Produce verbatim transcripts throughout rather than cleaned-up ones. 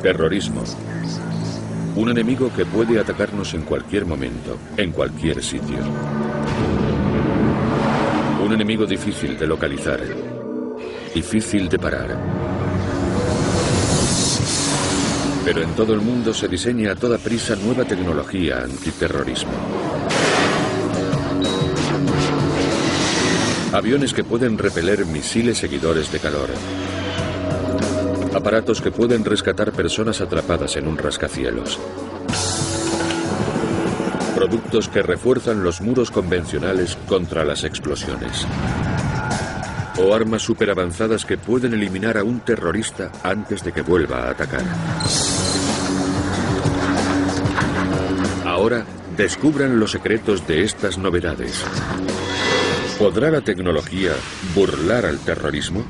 Terrorismo. Un enemigo que puede atacarnos en cualquier momento, en cualquier sitio. Un enemigo difícil de localizar, difícil de parar. Pero en todo el mundo se diseña a toda prisa nueva tecnología antiterrorismo. Aviones que pueden repeler misiles seguidores de calor. Aparatos que pueden rescatar personas atrapadas en un rascacielos. Productos que refuerzan los muros convencionales contra las explosiones. O armas superavanzadas que pueden eliminar a un terrorista antes de que vuelva a atacar. Ahora, descubran los secretos de estas novedades. ¿Podrá la tecnología burlar al terrorismo?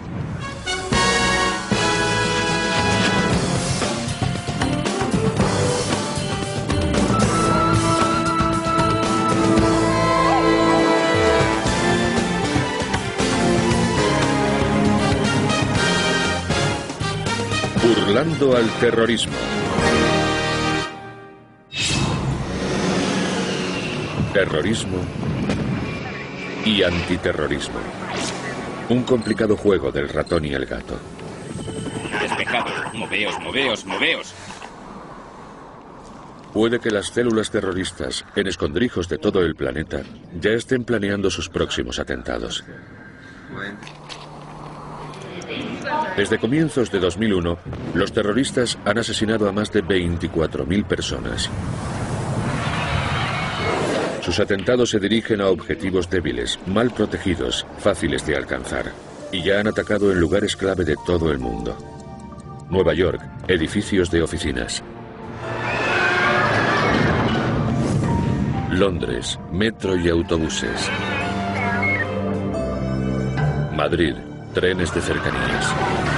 Burlando al terrorismo. Terrorismo y antiterrorismo. Un complicado juego del ratón y el gato. Despejado. Moveos, moveos, moveos. Puede que las células terroristas en escondrijos de todo el planeta ya estén planeando sus próximos atentados. Desde comienzos de dos mil uno, los terroristas han asesinado a más de veinticuatro mil personas. Sus atentados se dirigen a objetivos débiles, mal protegidos, fáciles de alcanzar, y ya han atacado en lugares clave de todo el mundo. Nueva York, edificios de oficinas. Londres, metro y autobuses. Madrid, trenes de cercanías.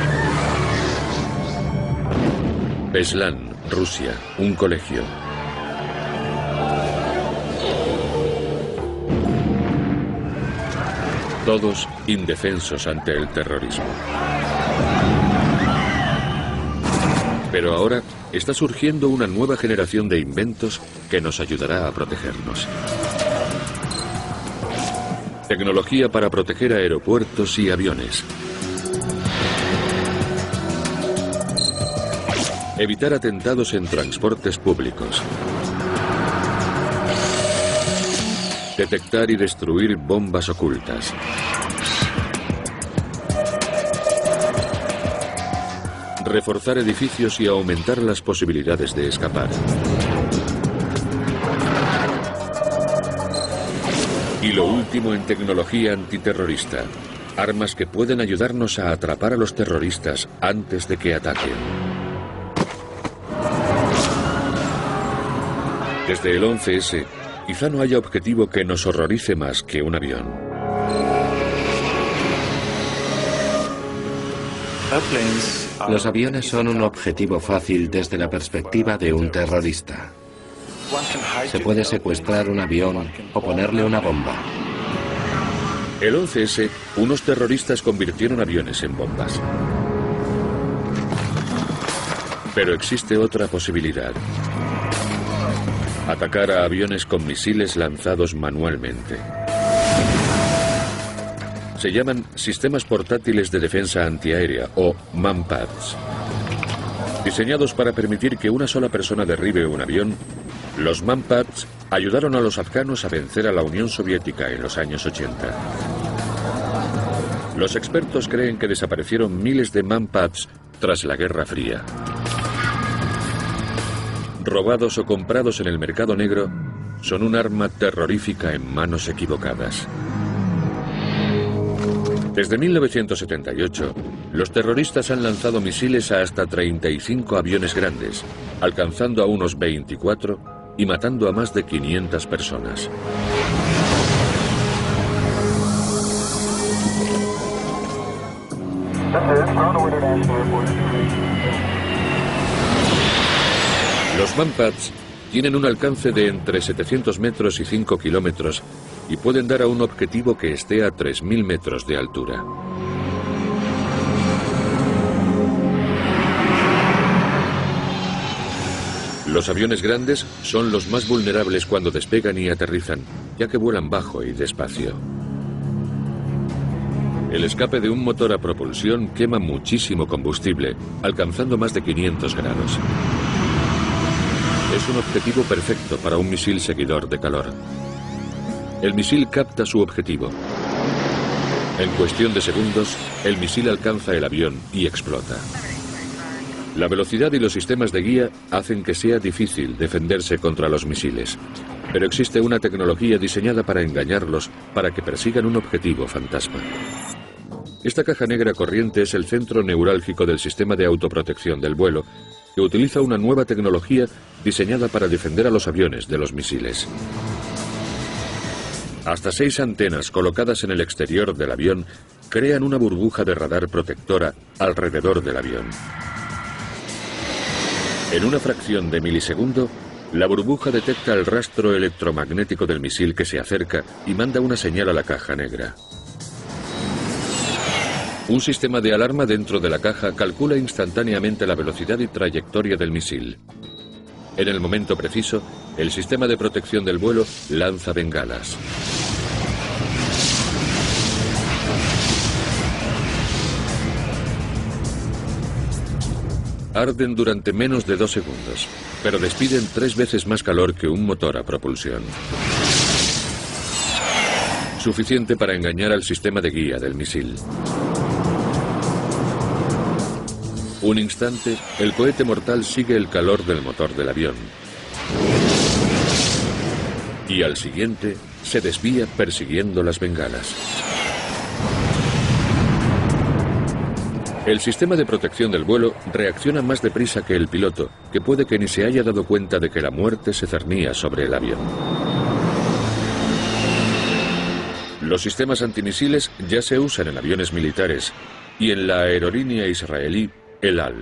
Beslan, Rusia, un colegio. Todos indefensos ante el terrorismo. Pero ahora está surgiendo una nueva generación de inventos que nos ayudará a protegernos. Tecnología para proteger aeropuertos y aviones. Evitar atentados en transportes públicos. Detectar y destruir bombas ocultas. Reforzar edificios y aumentar las posibilidades de escapar. Y lo último en tecnología antiterrorista. Armas que pueden ayudarnos a atrapar a los terroristas antes de que ataquen. Desde el once ese, quizá no haya objetivo que nos horrorice más que un avión. Los aviones son un objetivo fácil desde la perspectiva de un terrorista. Se puede secuestrar un avión o ponerle una bomba. El once ese, unos terroristas convirtieron aviones en bombas. Pero existe otra posibilidad. Atacar a aviones con misiles lanzados manualmente. Se llaman sistemas portátiles de defensa antiaérea o MANPADS. Diseñados para permitir que una sola persona derribe un avión, los MANPADS ayudaron a los afganos a vencer a la Unión Soviética en los años ochenta. Los expertos creen que desaparecieron miles de MANPADS tras la Guerra Fría. Robados o comprados en el mercado negro, son un arma terrorífica en manos equivocadas. Desde mil novecientos setenta y ocho, los terroristas han lanzado misiles a hasta treinta y cinco aviones grandes, alcanzando a unos veinticuatro y matando a más de quinientas personas. Los MANPADS tienen un alcance de entre setecientos metros y cinco kilómetros y pueden dar a un objetivo que esté a tres mil metros de altura. Los aviones grandes son los más vulnerables cuando despegan y aterrizan, ya que vuelan bajo y despacio. El escape de un motor a propulsión quema muchísimo combustible, alcanzando más de quinientos grados. Es un objetivo perfecto para un misil seguidor de calor. El misil capta su objetivo. En cuestión de segundos, el misil alcanza el avión y explota. La velocidad y los sistemas de guía hacen que sea difícil defenderse contra los misiles, pero existe una tecnología diseñada para engañarlos para que persigan un objetivo fantasma. Esta caja negra corriente es el centro neurálgico del sistema de autoprotección del vuelo, que utiliza una nueva tecnología diseñada para defender a los aviones de los misiles. Hasta seis antenas colocadas en el exterior del avión crean una burbuja de radar protectora alrededor del avión. En una fracción de milisegundo, la burbuja detecta el rastro electromagnético del misil que se acerca y manda una señal a la caja negra. Un sistema de alarma dentro de la caja calcula instantáneamente la velocidad y trayectoria del misil. En el momento preciso, el sistema de protección del vuelo lanza bengalas. Arden durante menos de dos segundos, pero despiden tres veces más calor que un motor a propulsión. Suficiente para engañar al sistema de guía del misil. Un instante, el cohete mortal sigue el calor del motor del avión. Y al siguiente, se desvía persiguiendo las bengalas. El sistema de protección del vuelo reacciona más deprisa que el piloto, que puede que ni se haya dado cuenta de que la muerte se cernía sobre el avión. Los sistemas antimisiles ya se usan en aviones militares y en la aerolínea israelí El Al.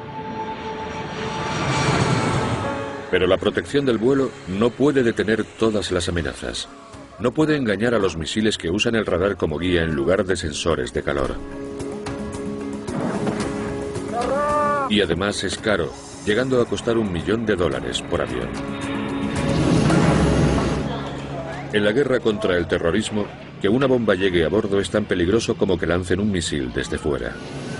Pero la protección del vuelo no puede detener todas las amenazas. No puede engañar a los misiles que usan el radar como guía en lugar de sensores de calor. Y además es caro, llegando a costar un millón de dólares por avión. En la guerra contra el terrorismo, que una bomba llegue a bordo es tan peligroso como que lancen un misil desde fuera.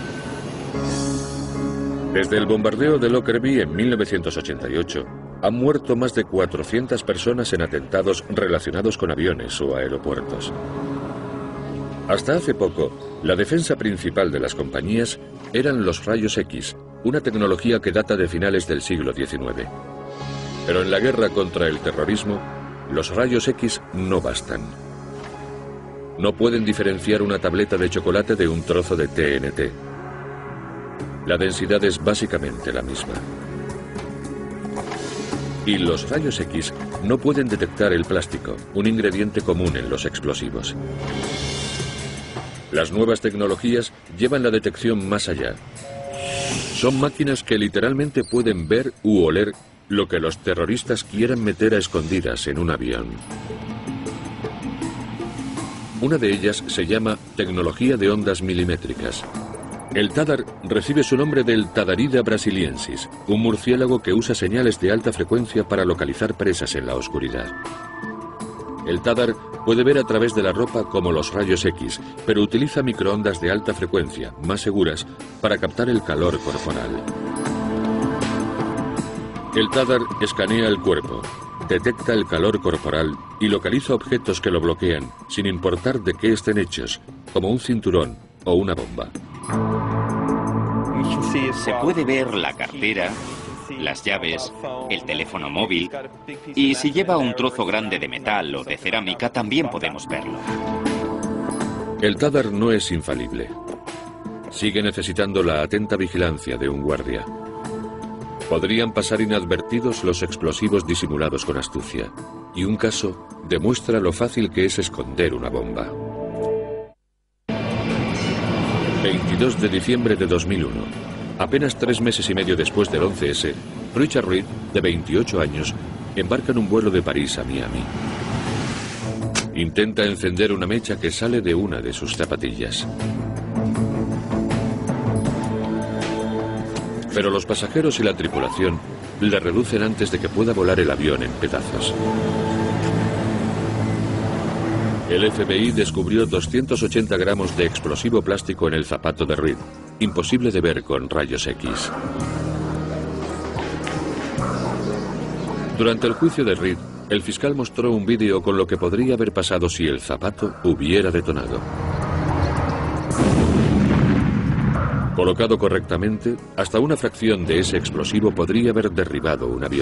Desde el bombardeo de Lockerbie en mil novecientos ochenta y ocho, han muerto más de cuatrocientas personas en atentados relacionados con aviones o aeropuertos. Hasta hace poco, la defensa principal de las compañías eran los rayos X, una tecnología que data de finales del siglo diecinueve. Pero en la guerra contra el terrorismo, los rayos X no bastan. No pueden diferenciar una tableta de chocolate de un trozo de T N T. La densidad es básicamente la misma. Y los rayos X no pueden detectar el plástico, un ingrediente común en los explosivos. Las nuevas tecnologías llevan la detección más allá. Son máquinas que literalmente pueden ver u oler lo que los terroristas quieran meter a escondidas en un avión. Una de ellas se llama tecnología de ondas milimétricas. El Tadar recibe su nombre del Tadarida brasiliensis, un murciélago que usa señales de alta frecuencia para localizar presas en la oscuridad. El Tadar puede ver a través de la ropa como los rayos X, pero utiliza microondas de alta frecuencia, más seguras, para captar el calor corporal. El Tadar escanea el cuerpo, detecta el calor corporal y localiza objetos que lo bloquean, sin importar de qué estén hechos, como un cinturón o una bomba. Se puede ver la cartera, las llaves, el teléfono móvil, y si lleva un trozo grande de metal o de cerámica también podemos verlo. El Tadar no es infalible. Sigue necesitando la atenta vigilancia de un guardia. Podrían pasar inadvertidos los explosivos disimulados con astucia, y un caso demuestra lo fácil que es esconder una bomba. veintidós de diciembre de dos mil uno. Apenas tres meses y medio después del once ese, Richard Reed, de veintiocho años, embarca en un vuelo de París a Miami. Intenta encender una mecha que sale de una de sus zapatillas. Pero los pasajeros y la tripulación le reducen antes de que pueda volar el avión en pedazos. El F B I descubrió doscientos ochenta gramos de explosivo plástico en el zapato de Reed, imposible de ver con rayos X. Durante el juicio de Reed, el fiscal mostró un vídeo con lo que podría haber pasado si el zapato hubiera detonado. Colocado correctamente, hasta una fracción de ese explosivo podría haber derribado un avión.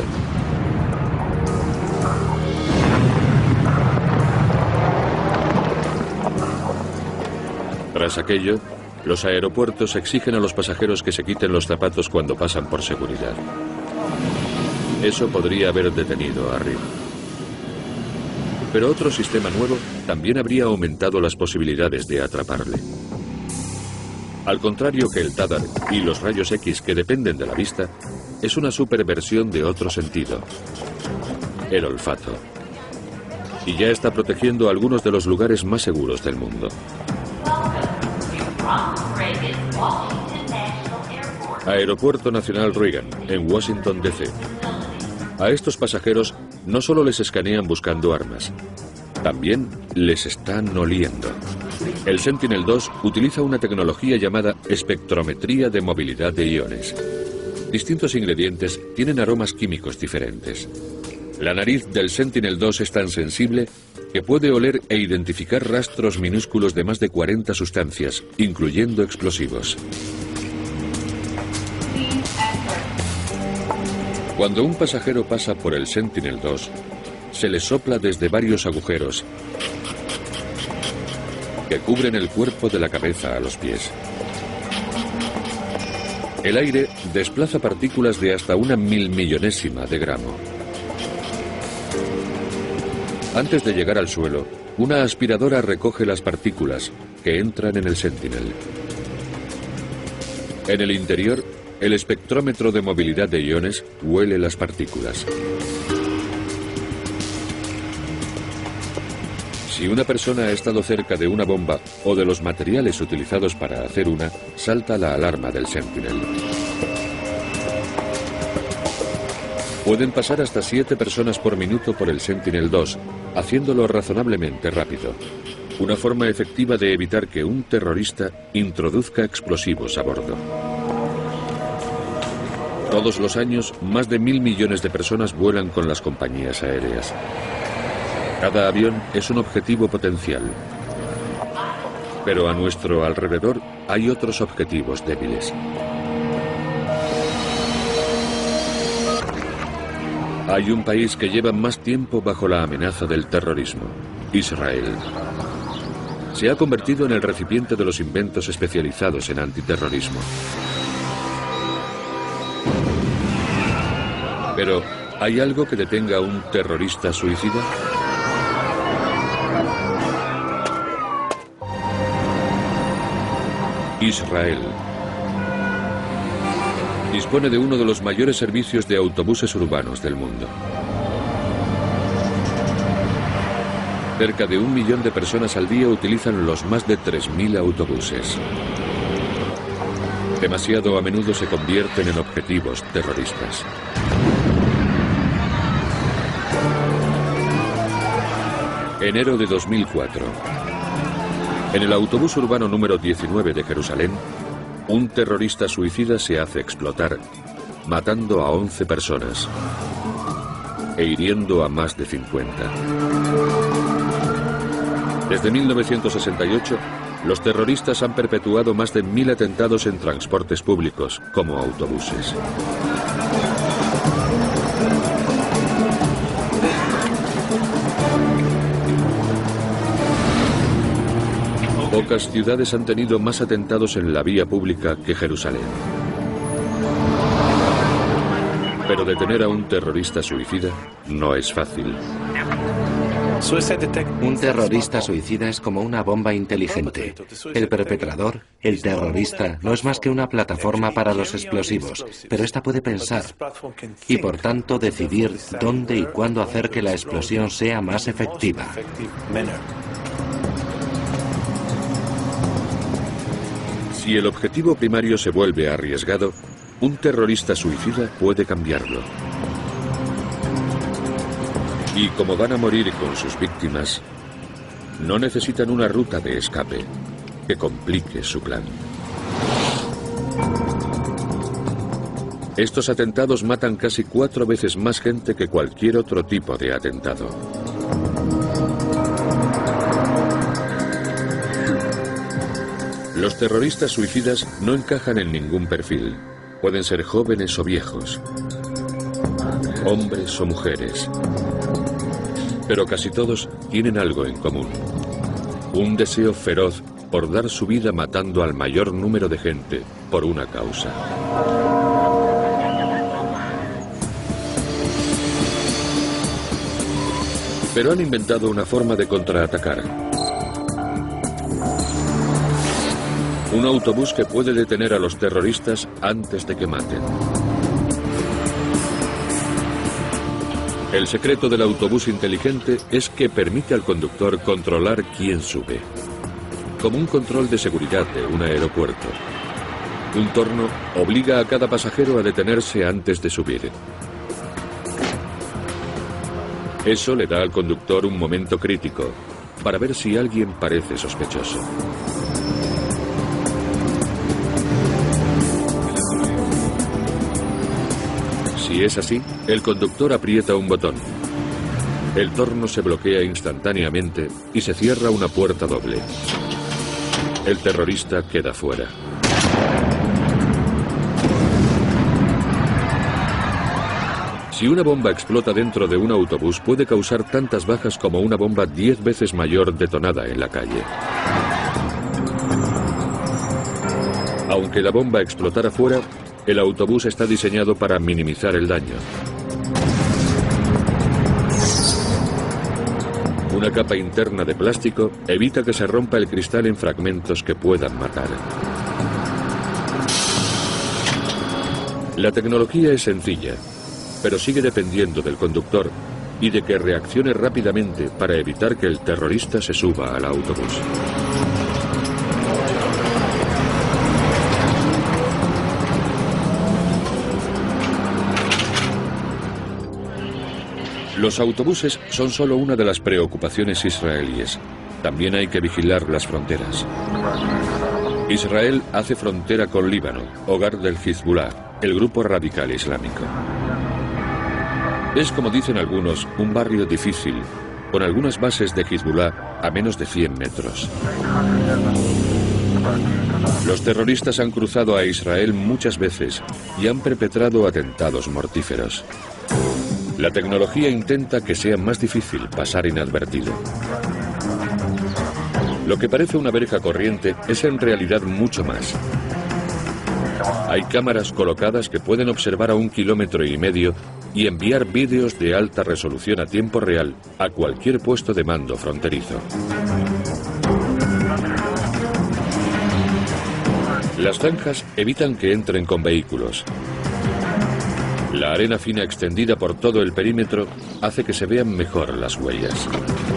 Tras aquello, los aeropuertos exigen a los pasajeros que se quiten los zapatos cuando pasan por seguridad. Eso podría haber detenido a Reed. Pero otro sistema nuevo también habría aumentado las posibilidades de atraparle. Al contrario que el Tadar y los rayos X que dependen de la vista, es una superversión de otro sentido, el olfato. Y ya está protegiendo algunos de los lugares más seguros del mundo. Aeropuerto Nacional Reagan, en Washington, D C A estos pasajeros no solo les escanean buscando armas, también les están oliendo. El Sentinel dos utiliza una tecnología llamada espectrometría de movilidad de iones. Distintos ingredientes tienen aromas químicos diferentes. La nariz del Sentinel dos es tan sensible que puede oler e identificar rastros minúsculos de más de cuarenta sustancias, incluyendo explosivos. Cuando un pasajero pasa por el Sentinel dos, se le sopla desde varios agujeros que cubren el cuerpo de la cabeza a los pies. El aire desplaza partículas de hasta una milmillonésima de gramo. Antes de llegar al suelo, una aspiradora recoge las partículas que entran en el Sentinel. En el interior, el espectrómetro de movilidad de iones huele las partículas. Si una persona ha estado cerca de una bomba o de los materiales utilizados para hacer una, salta la alarma del Sentinel. Pueden pasar hasta siete personas por minuto por el Sentinel dos, haciéndolo razonablemente rápido. Una forma efectiva de evitar que un terrorista introduzca explosivos a bordo. Todos los años, más de mil millones de personas vuelan con las compañías aéreas. Cada avión es un objetivo potencial. Pero a nuestro alrededor hay otros objetivos débiles. Hay un país que lleva más tiempo bajo la amenaza del terrorismo: Israel. Se ha convertido en el recipiente de los inventos especializados en antiterrorismo. Pero, ¿hay algo que detenga a un terrorista suicida? Israel dispone de uno de los mayores servicios de autobuses urbanos del mundo. Cerca de un millón de personas al día utilizan los más de tres mil autobuses. Demasiado a menudo se convierten en objetivos terroristas. Enero de dos mil cuatro. En el autobús urbano número diecinueve de Jerusalén, un terrorista suicida se hace explotar, matando a once personas e hiriendo a más de cincuenta. Desde mil novecientos sesenta y ocho, los terroristas han perpetuado más de mil atentados en transportes públicos, como autobuses. Pocas ciudades han tenido más atentados en la vía pública que Jerusalén. Pero detener a un terrorista suicida no es fácil. Un terrorista suicida es como una bomba inteligente. El perpetrador, el terrorista, no es más que una plataforma para los explosivos, pero esta puede pensar y, por tanto, decidir dónde y cuándo hacer que la explosión sea más efectiva. Si el objetivo primario se vuelve arriesgado, un terrorista suicida puede cambiarlo. Y como van a morir con sus víctimas, no necesitan una ruta de escape que complique su plan. Estos atentados matan casi cuatro veces más gente que cualquier otro tipo de atentado. Los terroristas suicidas no encajan en ningún perfil. Pueden ser jóvenes o viejos, hombres o mujeres. Pero casi todos tienen algo en común. Un deseo feroz por dar su vida matando al mayor número de gente por una causa. Pero han inventado una forma de contraatacar. Un autobús que puede detener a los terroristas antes de que maten. El secreto del autobús inteligente es que permite al conductor controlar quién sube. Como un control de seguridad de un aeropuerto. Un torno obliga a cada pasajero a detenerse antes de subir. Eso le da al conductor un momento crítico para ver si alguien parece sospechoso. Si es así, el conductor aprieta un botón. El torno se bloquea instantáneamente y se cierra una puerta doble. El terrorista queda fuera. Si una bomba explota dentro de un autobús, puede causar tantas bajas como una bomba diez veces mayor detonada en la calle. Aunque la bomba explotara fuera, el autobús está diseñado para minimizar el daño. Una capa interna de plástico evita que se rompa el cristal en fragmentos que puedan matar. La tecnología es sencilla, pero sigue dependiendo del conductor y de que reaccione rápidamente para evitar que el terrorista se suba al autobús. Los autobuses son solo una de las preocupaciones israelíes. También hay que vigilar las fronteras. Israel hace frontera con Líbano, hogar del Hezbollah, el grupo radical islámico. Es, como dicen algunos, un barrio difícil, con algunas bases de Hezbollah a menos de cien metros. Los terroristas han cruzado a Israel muchas veces y han perpetrado atentados mortíferos. La tecnología intenta que sea más difícil pasar inadvertido. Lo que parece una verja corriente es en realidad mucho más. Hay cámaras colocadas que pueden observar a un kilómetro y medio y enviar vídeos de alta resolución a tiempo real a cualquier puesto de mando fronterizo. Las zanjas evitan que entren con vehículos. La arena fina extendida por todo el perímetro hace que se vean mejor las huellas.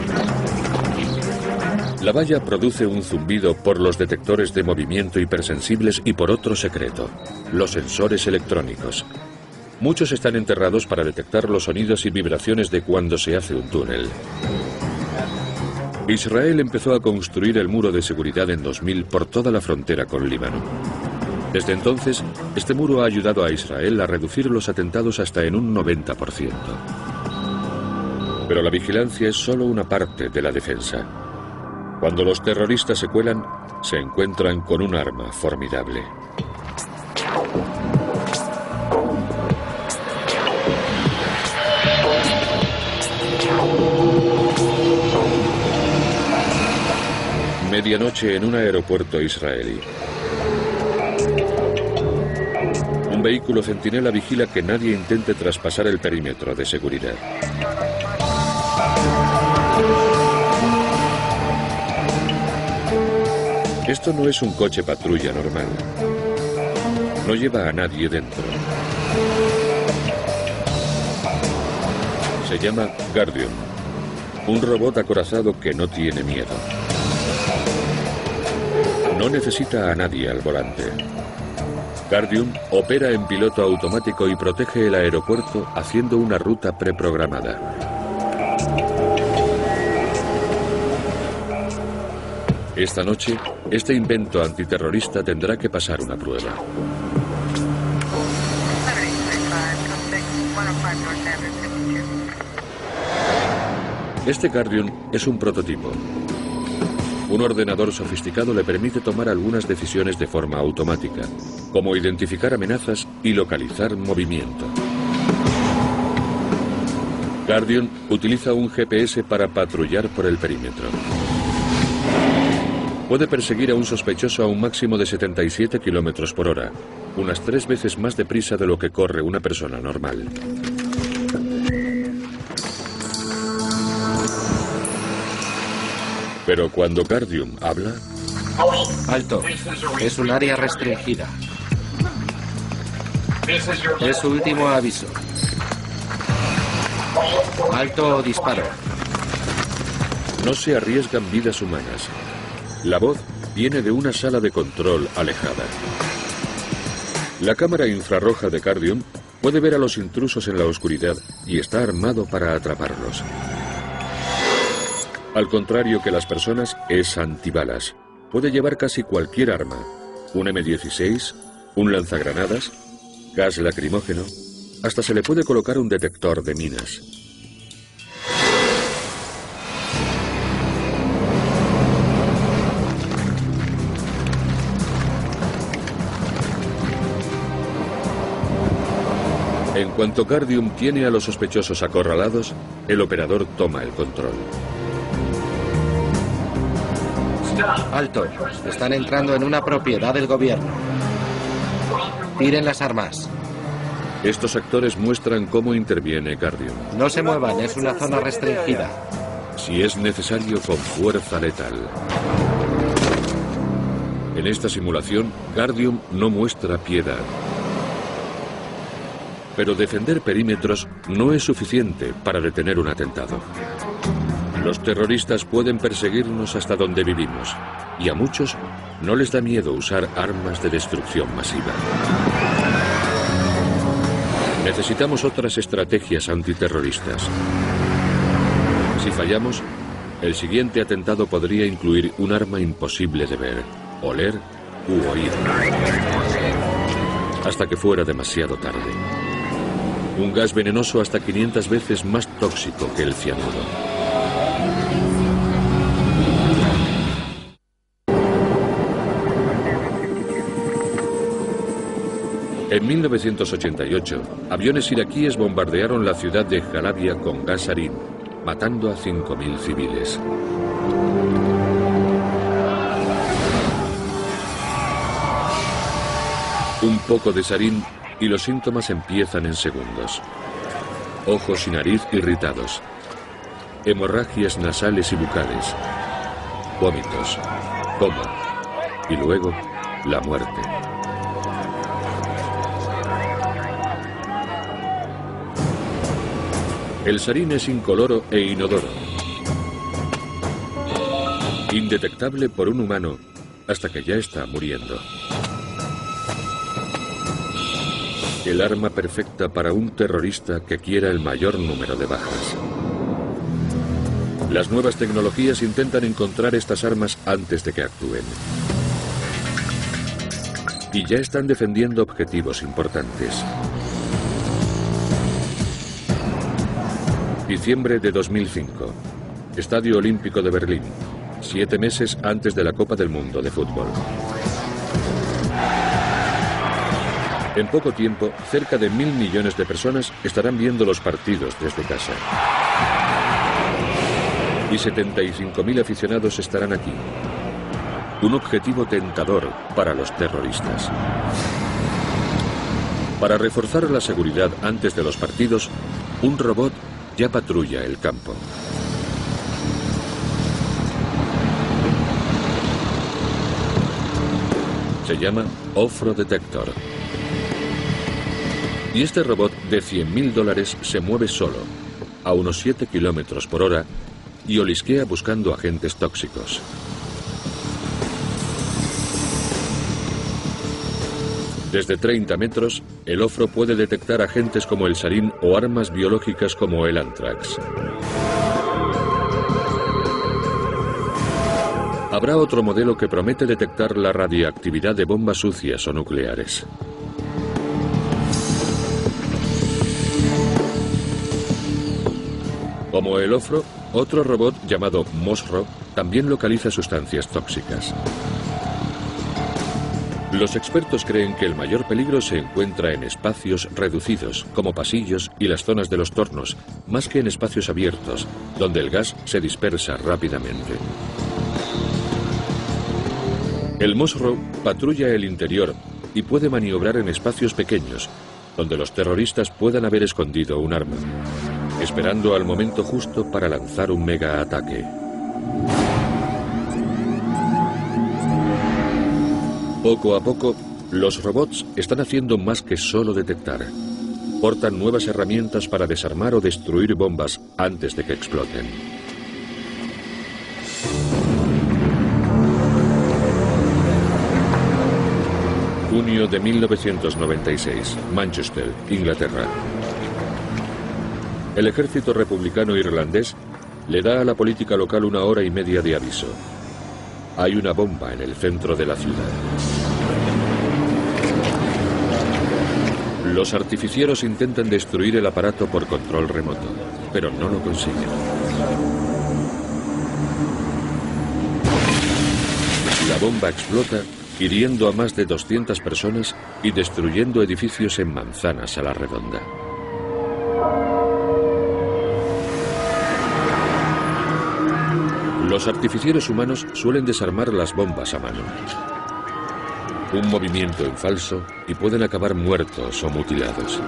La valla produce un zumbido por los detectores de movimiento hipersensibles y por otro secreto, los sensores electrónicos. Muchos están enterrados para detectar los sonidos y vibraciones de cuando se hace un túnel. Israel empezó a construir el muro de seguridad en dos mil por toda la frontera con Líbano. Desde entonces, este muro ha ayudado a Israel a reducir los atentados hasta en un noventa por ciento. Pero la vigilancia es solo una parte de la defensa. Cuando los terroristas se cuelan, se encuentran con un arma formidable. Medianoche en un aeropuerto israelí. Un vehículo centinela vigila que nadie intente traspasar el perímetro de seguridad. Esto no es un coche patrulla normal. No lleva a nadie dentro. Se llama Guardian, un robot acorazado que no tiene miedo. No necesita a nadie al volante. Guardium opera en piloto automático y protege el aeropuerto haciendo una ruta preprogramada. Esta noche, este invento antiterrorista tendrá que pasar una prueba. Este Guardium es un prototipo. Un ordenador sofisticado le permite tomar algunas decisiones de forma automática, como identificar amenazas y localizar movimiento. Guardium utiliza un G P S para patrullar por el perímetro. Puede perseguir a un sospechoso a un máximo de setenta y siete kilómetros por hora, unas tres veces más deprisa de lo que corre una persona normal. Pero cuando Guardium habla... Alto. Es un área restringida. Es su último aviso. Alto o disparo. No se arriesgan vidas humanas. La voz viene de una sala de control alejada. La cámara infrarroja de Guardium puede ver a los intrusos en la oscuridad y está armado para atraparlos. Al contrario que las personas, es antibalas. Puede llevar casi cualquier arma. Un eme dieciséis, un lanzagranadas, gas lacrimógeno, hasta se le puede colocar un detector de minas. En cuanto Guardium tiene a los sospechosos acorralados, el operador toma el control. Alto. Están entrando en una propiedad del gobierno. Tiren las armas. Estos actores muestran cómo interviene Guardium. No se muevan, es una zona restringida. Si es necesario, con fuerza letal. En esta simulación, Guardium no muestra piedad. Pero defender perímetros no es suficiente para detener un atentado. Los terroristas pueden perseguirnos hasta donde vivimos, y a muchos no les da miedo usar armas de destrucción masiva. Necesitamos otras estrategias antiterroristas. Si fallamos, el siguiente atentado podría incluir un arma imposible de ver, oler u oír, hasta que fuera demasiado tarde. Un gas venenoso hasta quinientas veces más tóxico que el cianuro. En mil novecientos ochenta y ocho, aviones iraquíes bombardearon la ciudad de Halabia con gas sarín, matando a cinco mil civiles. Un poco de sarín y los síntomas empiezan en segundos. Ojos y nariz irritados, hemorragias nasales y bucales, vómitos, coma y luego la muerte. El sarín es incoloro e inodoro, indetectable por un humano hasta que ya está muriendo. El arma perfecta para un terrorista que quiera el mayor número de bajas. Las nuevas tecnologías intentan encontrar estas armas antes de que actúen. Y ya están defendiendo objetivos importantes. Diciembre de dos mil cinco. Estadio Olímpico de Berlín. Siete meses antes de la Copa del Mundo de fútbol. En poco tiempo, cerca de mil millones de personas estarán viendo los partidos desde casa. Y setenta y cinco mil aficionados estarán aquí. Un objetivo tentador para los terroristas. Para reforzar la seguridad antes de los partidos, un robot ya patrulla el campo. Se llama Ofro Detector. Y este robot de cien mil dólares se mueve solo, a unos siete kilómetros por hora, y olisquea buscando agentes tóxicos. Desde treinta metros, el Ofro puede detectar agentes como el sarín o armas biológicas como el Anthrax. Habrá otro modelo que promete detectar la radiactividad de bombas sucias o nucleares. Como el Ofro, otro robot llamado Mosro también localiza sustancias tóxicas. Los expertos creen que el mayor peligro se encuentra en espacios reducidos, como pasillos y las zonas de los tornos, más que en espacios abiertos, donde el gas se dispersa rápidamente. El Mosro patrulla el interior y puede maniobrar en espacios pequeños, donde los terroristas puedan haber escondido un arma, esperando al momento justo para lanzar un mega ataque. Poco a poco, los robots están haciendo más que solo detectar. Portan nuevas herramientas para desarmar o destruir bombas antes de que exploten. Junio de mil novecientos noventa y seis, Manchester, Inglaterra. El ejército republicano irlandés le da a la política local una hora y media de aviso. Hay una bomba en el centro de la ciudad. Los artificieros intentan destruir el aparato por control remoto, pero no lo consiguen. La bomba explota, hiriendo a más de doscientas personas y destruyendo edificios en manzanas a la redonda. Los artificieros humanos suelen desarmar las bombas a mano. Un movimiento en falso y pueden acabar muertos o mutilados.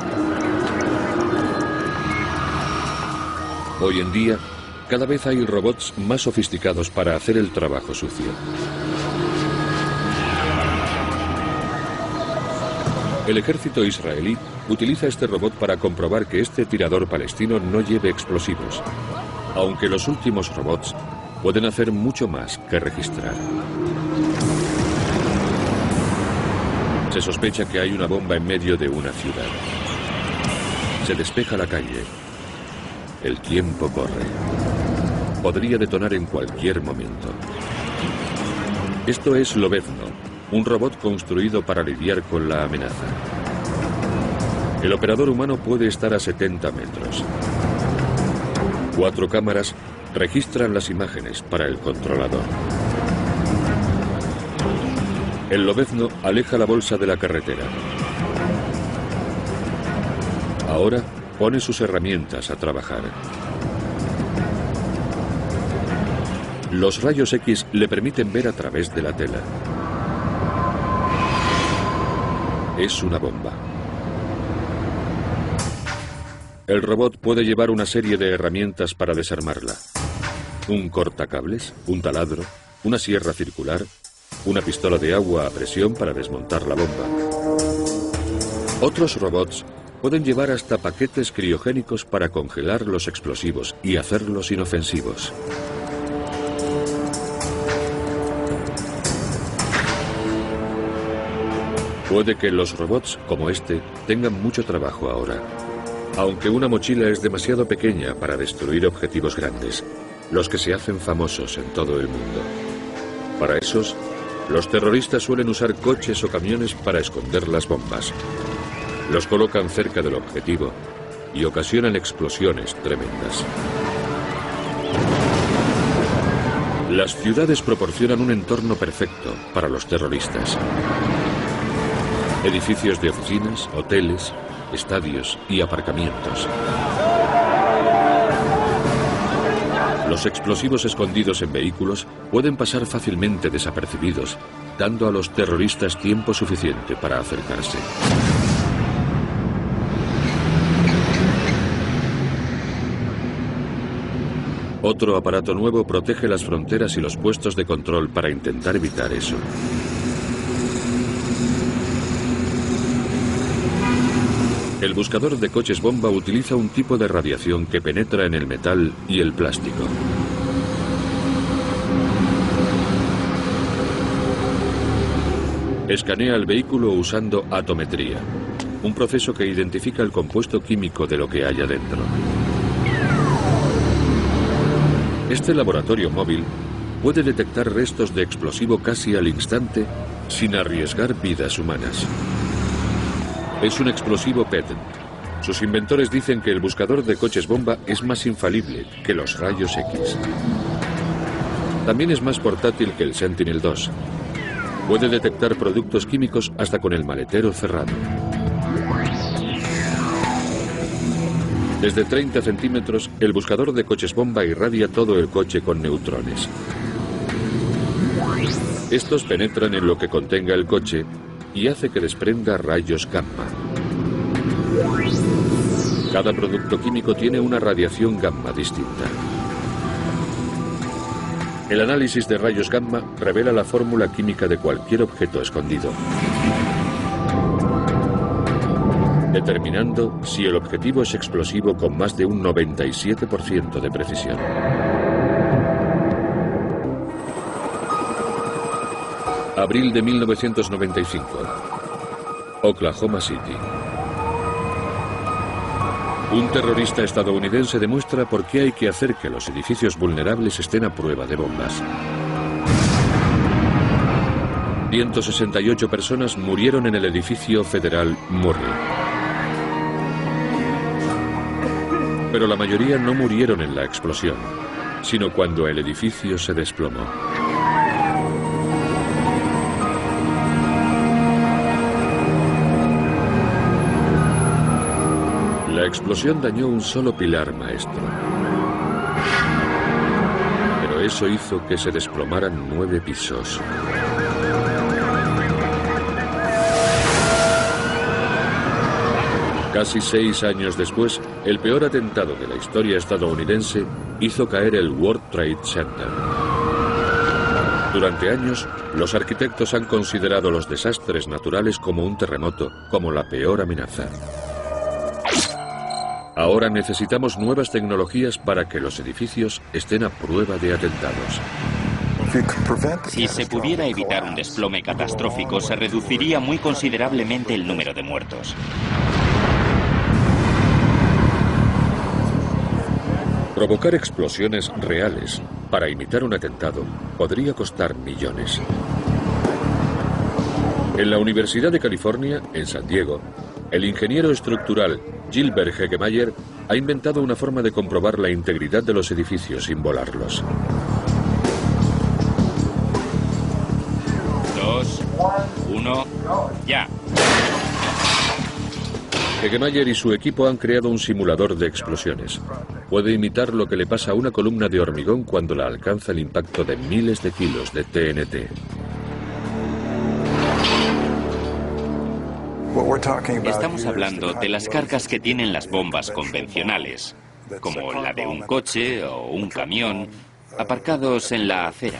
Hoy en día, cada vez hay robots más sofisticados para hacer el trabajo sucio. El ejército israelí utiliza este robot para comprobar que este tirador palestino no lleve explosivos, aunque los últimos robots pueden hacer mucho más que registrar. Se sospecha que hay una bomba en medio de una ciudad. Se despeja la calle. El tiempo corre. Podría detonar en cualquier momento. Esto es Lobezno, un robot construido para lidiar con la amenaza. El operador humano puede estar a setenta metros. Cuatro cámaras registran las imágenes para el controlador. El Lobezno aleja la bolsa de la carretera. Ahora pone sus herramientas a trabajar. Los rayos X le permiten ver a través de la tela. Es una bomba. El robot puede llevar una serie de herramientas para desarmarla. Un cortacables, un taladro, una sierra circular, una pistola de agua a presión para desmontar la bomba. Otros robots pueden llevar hasta paquetes criogénicos para congelar los explosivos y hacerlos inofensivos. Puede que los robots, como este, tengan mucho trabajo ahora. Aunque una mochila es demasiado pequeña para destruir objetivos grandes, los que se hacen famosos en todo el mundo. Para esos, los terroristas suelen usar coches o camiones para esconder las bombas. Los colocan cerca del objetivo y ocasionan explosiones tremendas. Las ciudades proporcionan un entorno perfecto para los terroristas. Edificios de oficinas, hoteles, estadios y aparcamientos. Los explosivos escondidos en vehículos pueden pasar fácilmente desapercibidos, dando a los terroristas tiempo suficiente para acercarse. Otro aparato nuevo protege las fronteras y los puestos de control para intentar evitar eso. El buscador de coches bomba utiliza un tipo de radiación que penetra en el metal y el plástico. Escanea el vehículo usando atometría, un proceso que identifica el compuesto químico de lo que hay adentro. Este laboratorio móvil puede detectar restos de explosivo casi al instante sin arriesgar vidas humanas. Es un explosivo Patent. Sus inventores dicen que el buscador de coches bomba es más infalible que los rayos X. También es más portátil que el Sentinel dos. Puede detectar productos químicos hasta con el maletero cerrado. Desde treinta centímetros, el buscador de coches bomba irradia todo el coche con neutrones. Estos penetran en lo que contenga el coche y hace que desprenda rayos gamma. Cada producto químico tiene una radiación gamma distinta. El análisis de rayos gamma revela la fórmula química de cualquier objeto escondido, determinando si el objetivo es explosivo con más de un noventa y siete por ciento de precisión. Abril de mil novecientos noventa y cinco. Oklahoma City. Un terrorista estadounidense demuestra por qué hay que hacer que los edificios vulnerables estén a prueba de bombas. ciento sesenta y ocho personas murieron en el edificio federal Murray. Pero la mayoría no murieron en la explosión, sino cuando el edificio se desplomó. La explosión dañó un solo pilar maestro. Pero eso hizo que se desplomaran nueve pisos. Casi seis años después, el peor atentado de la historia estadounidense hizo caer el World Trade Center. Durante años, los arquitectos han considerado los desastres naturales como un terremoto, como la peor amenaza. Ahora necesitamos nuevas tecnologías para que los edificios estén a prueba de atentados. Si se pudiera evitar un desplome catastrófico, se reduciría muy considerablemente el número de muertos. Provocar explosiones reales para imitar un atentado podría costar millones. En la Universidad de California, en San Diego, el ingeniero estructural Gilbert Hegemeyer ha inventado una forma de comprobar la integridad de los edificios sin volarlos. Dos, uno, ya. Hegemeyer y su equipo han creado un simulador de explosiones. Puede imitar lo que le pasa a una columna de hormigón cuando la alcanza el impacto de miles de kilos de T N T. Estamos hablando de las cargas que tienen las bombas convencionales, como la de un coche o un camión, aparcados en la acera.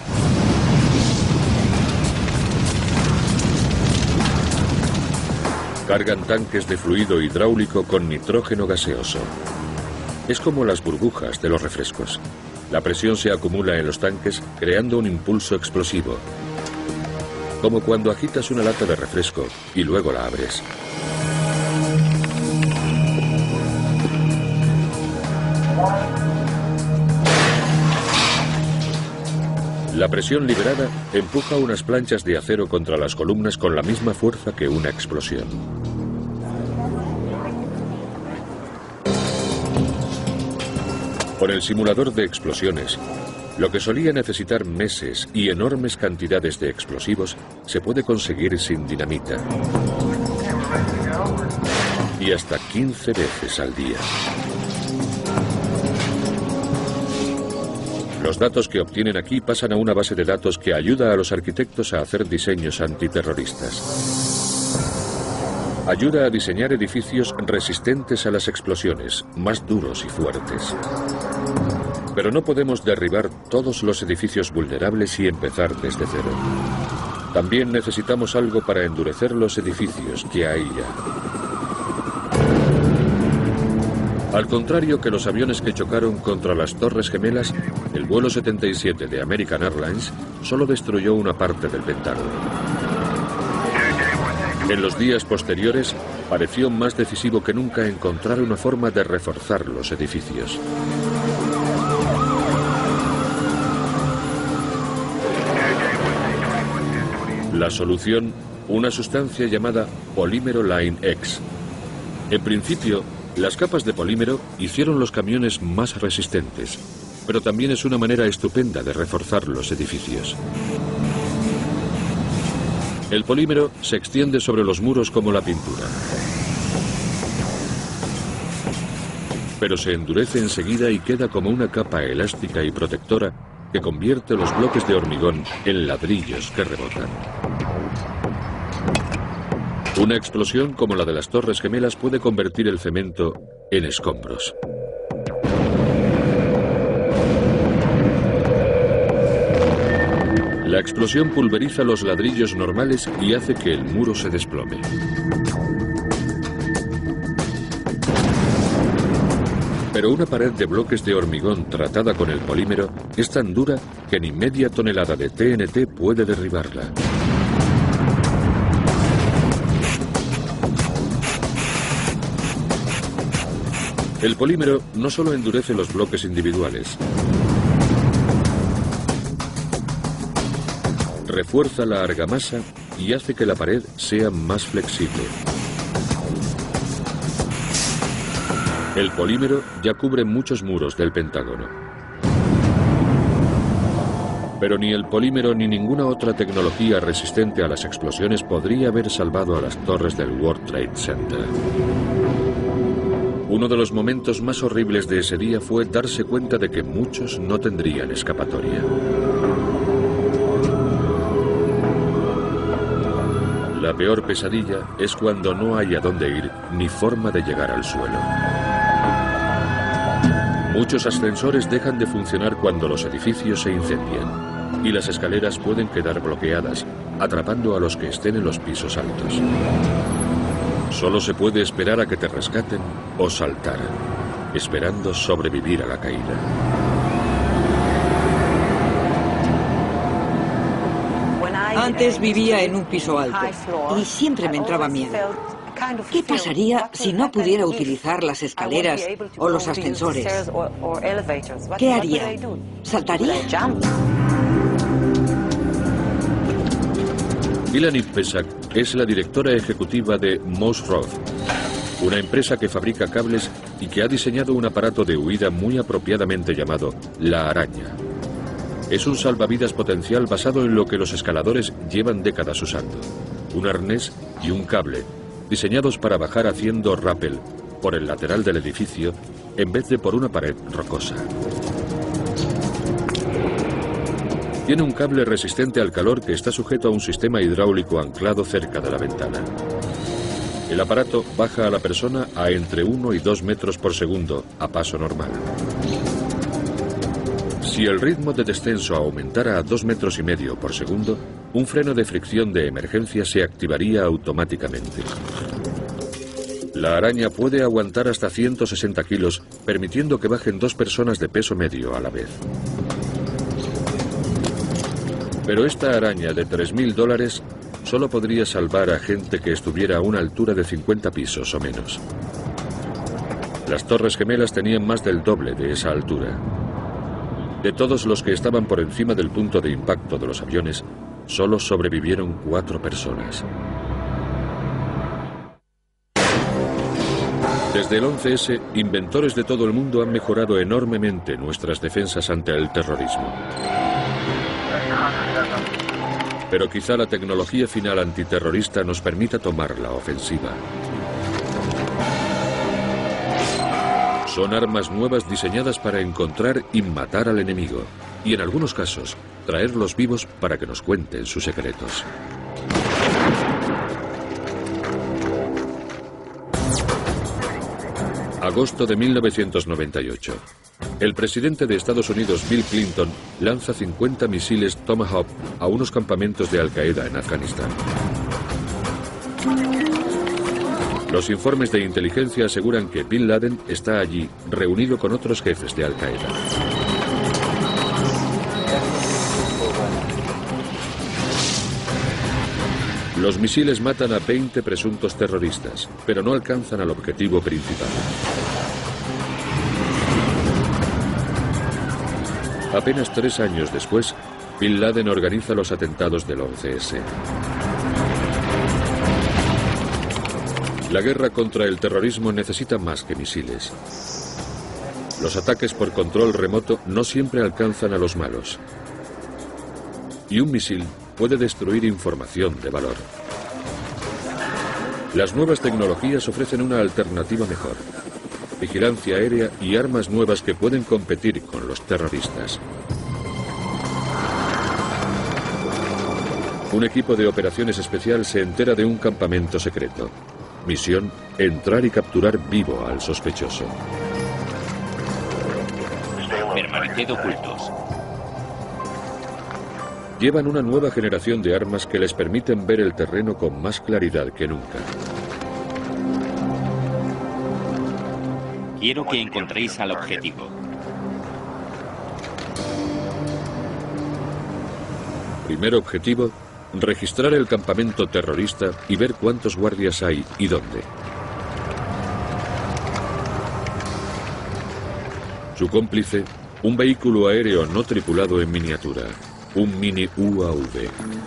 Cargan tanques de fluido hidráulico con nitrógeno gaseoso. Es como las burbujas de los refrescos. La presión se acumula en los tanques creando un impulso explosivo, como cuando agitas una lata de refresco y luego la abres. La presión liberada empuja unas planchas de acero contra las columnas con la misma fuerza que una explosión. Con el simulador de explosiones, lo que solía necesitar meses y enormes cantidades de explosivos se puede conseguir sin dinamita. Y hasta quince veces al día. Los datos que obtienen aquí pasan a una base de datos que ayuda a los arquitectos a hacer diseños antiterroristas. Ayuda a diseñar edificios resistentes a las explosiones, más duros y fuertes. Pero no podemos derribar todos los edificios vulnerables y empezar desde cero. También necesitamos algo para endurecer los edificios que hay ya. Al contrario que los aviones que chocaron contra las Torres Gemelas, el vuelo setenta y siete de American Airlines solo destruyó una parte del Pentágono. En los días posteriores, pareció más decisivo que nunca encontrar una forma de reforzar los edificios. La solución, una sustancia llamada polímero Line X. En principio, las capas de polímero hicieron los camiones más resistentes, pero también es una manera estupenda de reforzar los edificios. El polímero se extiende sobre los muros como la pintura, pero se endurece enseguida y queda como una capa elástica y protectora que convierte los bloques de hormigón en ladrillos que rebotan. Una explosión como la de las Torres Gemelas puede convertir el cemento en escombros. La explosión pulveriza los ladrillos normales y hace que el muro se desplome. Pero una pared de bloques de hormigón tratada con el polímero es tan dura que ni media tonelada de T N T puede derribarla. El polímero no solo endurece los bloques individuales, refuerza la argamasa y hace que la pared sea más flexible. El polímero ya cubre muchos muros del Pentágono. Pero ni el polímero ni ninguna otra tecnología resistente a las explosiones podría haber salvado a las torres del World Trade Center. Uno de los momentos más horribles de ese día fue darse cuenta de que muchos no tendrían escapatoria. La peor pesadilla es cuando no hay a dónde ir ni forma de llegar al suelo. Muchos ascensores dejan de funcionar cuando los edificios se incendian y las escaleras pueden quedar bloqueadas, atrapando a los que estén en los pisos altos. Solo se puede esperar a que te rescaten o saltar, esperando sobrevivir a la caída. Antes vivía en un piso alto y siempre me entraba miedo. ¿Qué pasaría si no pudiera utilizar las escaleras o los ascensores? ¿Qué haría? ¿Saltaría? Melanie Pesak es la directora ejecutiva de Moss Roth, una empresa que fabrica cables y que ha diseñado un aparato de huida muy apropiadamente llamado la araña. Es un salvavidas potencial basado en lo que los escaladores llevan décadas usando: un arnés y un cable, diseñados para bajar haciendo rappel por el lateral del edificio en vez de por una pared rocosa. Tiene un cable resistente al calor que está sujeto a un sistema hidráulico anclado cerca de la ventana. El aparato baja a la persona a entre uno y dos metros por segundo a paso normal. Si el ritmo de descenso aumentara a dos metros y medio por segundo, un freno de fricción de emergencia se activaría automáticamente. La araña puede aguantar hasta ciento sesenta kilos, permitiendo que bajen dos personas de peso medio a la vez. Pero esta araña de tres mil dólares solo podría salvar a gente que estuviera a una altura de cincuenta pisos o menos. Las Torres Gemelas tenían más del doble de esa altura. De todos los que estaban por encima del punto de impacto de los aviones, solo sobrevivieron cuatro personas. Desde el once ese, inventores de todo el mundo han mejorado enormemente nuestras defensas ante el terrorismo. Pero quizá la tecnología final antiterrorista nos permita tomar la ofensiva. Son armas nuevas diseñadas para encontrar y matar al enemigo, y en algunos casos, traerlos vivos para que nos cuenten sus secretos. Agosto de mil novecientos noventa y ocho. El presidente de Estados Unidos, Bill Clinton, lanza cincuenta misiles Tomahawk a unos campamentos de Al-Qaeda en Afganistán. Los informes de inteligencia aseguran que Bin Laden está allí, reunido con otros jefes de Al-Qaeda. Los misiles matan a veinte presuntos terroristas, pero no alcanzan al objetivo principal. Apenas tres años después, Bin Laden organiza los atentados del once ese. La guerra contra el terrorismo necesita más que misiles. Los ataques por control remoto no siempre alcanzan a los malos. Y un misil puede destruir información de valor. Las nuevas tecnologías ofrecen una alternativa mejor. Vigilancia aérea y armas nuevas que pueden competir con los terroristas. Un equipo de operaciones especial se entera de un campamento secreto. Misión: entrar y capturar vivo al sospechoso. Permaneced ocultos. Llevan una nueva generación de armas que les permiten ver el terreno con más claridad que nunca. Quiero que encontréis al objetivo. Primer objetivo: registrar el campamento terrorista y ver cuántos guardias hay y dónde. Su cómplice: un vehículo aéreo no tripulado en miniatura, un mini U A V.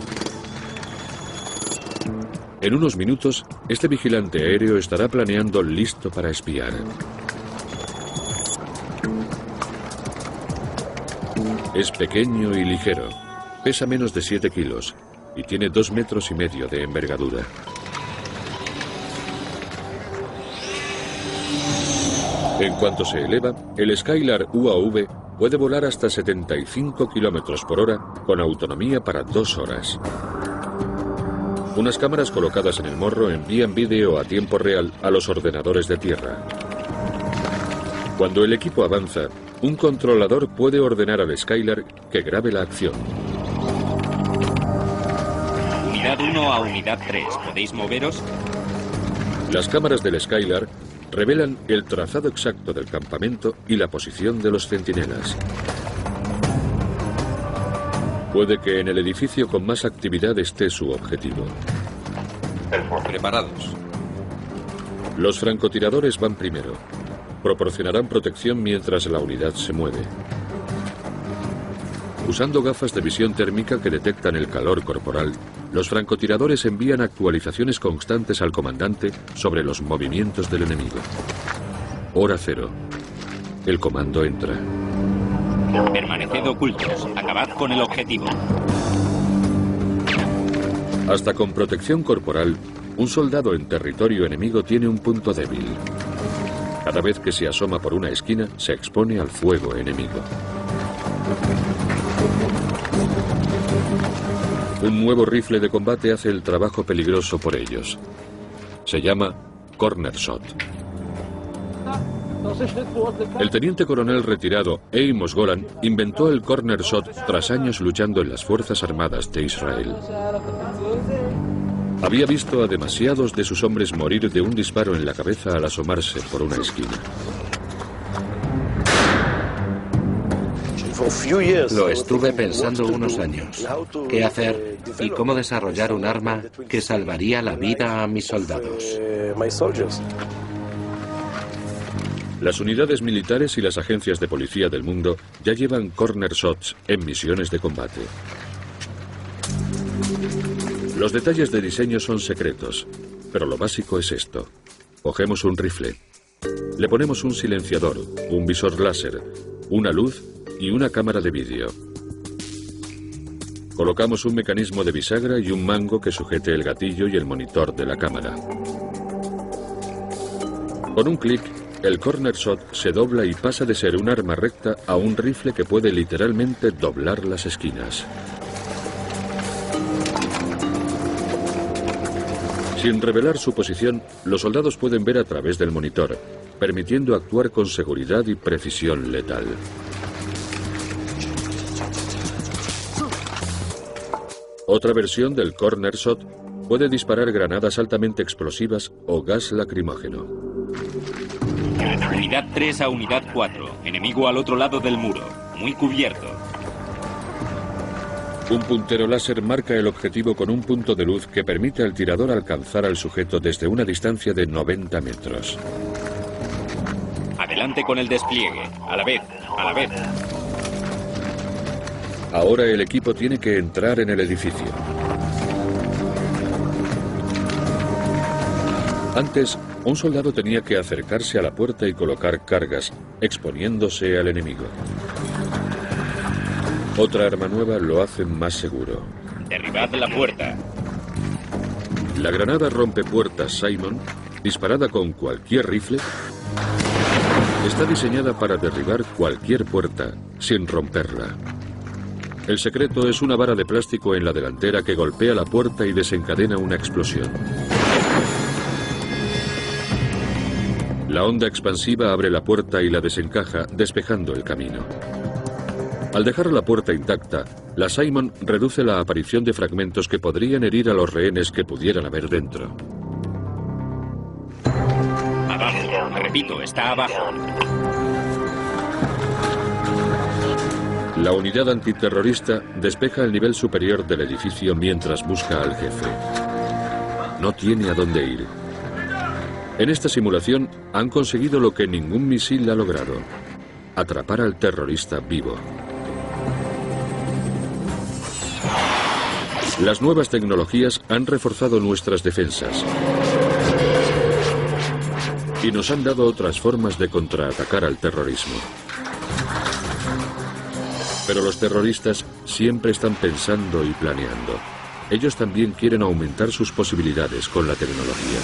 En unos minutos, este vigilante aéreo estará planeando listo para espiar. Es pequeño y ligero, pesa menos de siete kilos y tiene dos metros y medio de envergadura. En cuanto se eleva, el Skylar U A V puede volar hasta setenta y cinco kilómetros por hora con autonomía para dos horas. Unas cámaras colocadas en el morro envían vídeo a tiempo real a los ordenadores de tierra. Cuando el equipo avanza, un controlador puede ordenar al Skylar que grabe la acción. Unidad uno a Unidad tres, ¿podéis moveros? Las cámaras del Skylar revelan el trazado exacto del campamento y la posición de los centinelas. Puede que en el edificio con más actividad esté su objetivo. Preparados. Los francotiradores van primero. Proporcionarán protección mientras la unidad se mueve. Usando gafas de visión térmica que detectan el calor corporal, los francotiradores envían actualizaciones constantes al comandante sobre los movimientos del enemigo. Hora cero. El comando entra. Permaneced ocultos. Acabad con el objetivo. Hasta con protección corporal, un soldado en territorio enemigo tiene un punto débil. Cada vez que se asoma por una esquina, se expone al fuego enemigo. Un nuevo rifle de combate hace el trabajo peligroso por ellos. Se llama Corner Shot. El teniente coronel retirado Amos Golan inventó el Corner Shot tras años luchando en las Fuerzas Armadas de Israel. Había visto a demasiados de sus hombres morir de un disparo en la cabeza al asomarse por una esquina. Lo estuve pensando unos años. ¿Qué hacer y cómo desarrollar un arma que salvaría la vida a mis soldados? Las unidades militares y las agencias de policía del mundo ya llevan Corner Shots en misiones de combate. Los detalles de diseño son secretos, pero lo básico es esto. Cogemos un rifle, le ponemos un silenciador, un visor láser, una luz y una cámara de vídeo. Colocamos un mecanismo de bisagra y un mango que sujete el gatillo y el monitor de la cámara. Con un clic, el Corner Shot se dobla y pasa de ser un arma recta a un rifle que puede literalmente doblar las esquinas. Sin revelar su posición, los soldados pueden ver a través del monitor, permitiendo actuar con seguridad y precisión letal. Otra versión del Corner Shot puede disparar granadas altamente explosivas o gas lacrimógeno. Unidad tres a Unidad cuatro. Enemigo al otro lado del muro. Muy cubierto. Un puntero láser marca el objetivo con un punto de luz que permite al tirador alcanzar al sujeto desde una distancia de noventa metros. Adelante con el despliegue. A la vez, a la vez. Ahora el equipo tiene que entrar en el edificio. Antes, un soldado tenía que acercarse a la puerta y colocar cargas, exponiéndose al enemigo. Otra arma nueva lo hace más seguro. Derribad la puerta. La granada rompepuertas Simon, disparada con cualquier rifle, está diseñada para derribar cualquier puerta sin romperla. El secreto es una vara de plástico en la delantera que golpea la puerta y desencadena una explosión. La onda expansiva abre la puerta y la desencaja, despejando el camino. Al dejar la puerta intacta, la Simon reduce la aparición de fragmentos que podrían herir a los rehenes que pudieran haber dentro. Abajo, repito, está abajo. La unidad antiterrorista despeja el nivel superior del edificio mientras busca al jefe. No tiene a dónde ir. En esta simulación han conseguido lo que ningún misil ha logrado: atrapar al terrorista vivo. Las nuevas tecnologías han reforzado nuestras defensas y nos han dado otras formas de contraatacar al terrorismo. Pero los terroristas siempre están pensando y planeando. Ellos también quieren aumentar sus posibilidades con la tecnología.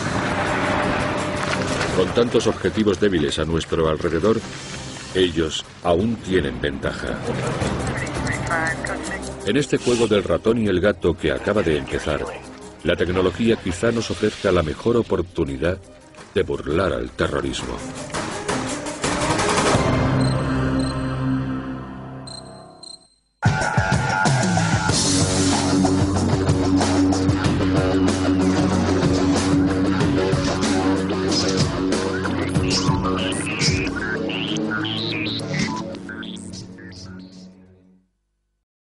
Con tantos objetivos débiles a nuestro alrededor, ellos aún tienen ventaja. En este juego del ratón y el gato que acaba de empezar, la tecnología quizá nos ofrezca la mejor oportunidad de burlar al terrorismo.